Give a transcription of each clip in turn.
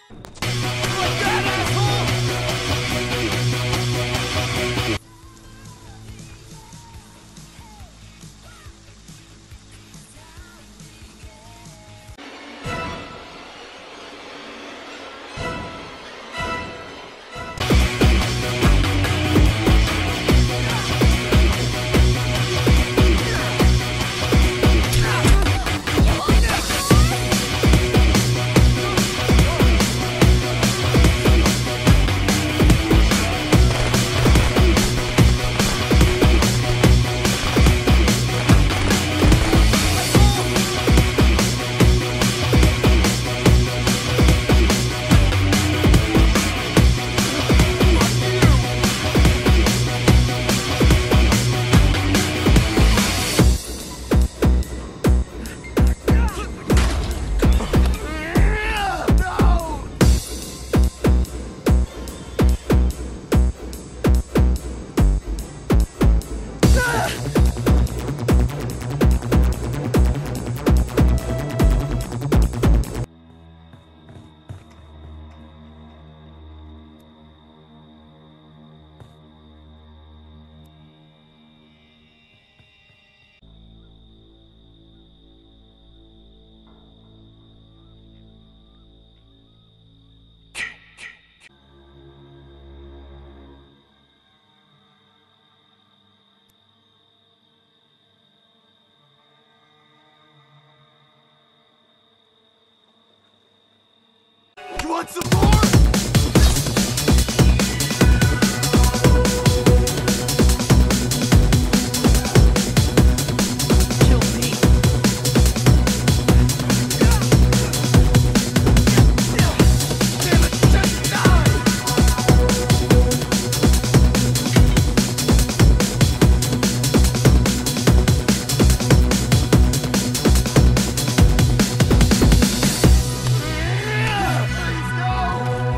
Like that, asshole! You want some more? Kill me. Damn it, just die! Please, no!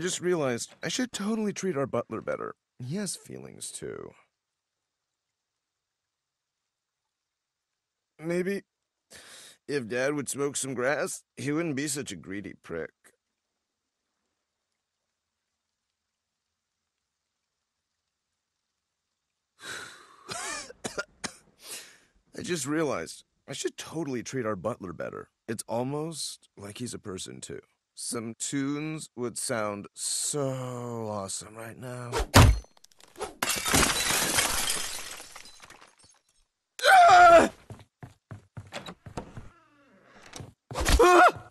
just realized I should totally treat our butler better. He has feelings, too. Maybe if Dad would smoke some grass, he wouldn't be such a greedy prick. I just realized I should totally treat our butler better. It's almost like he's a person, too. Some tunes would sound so awesome right now. Ah! Ah!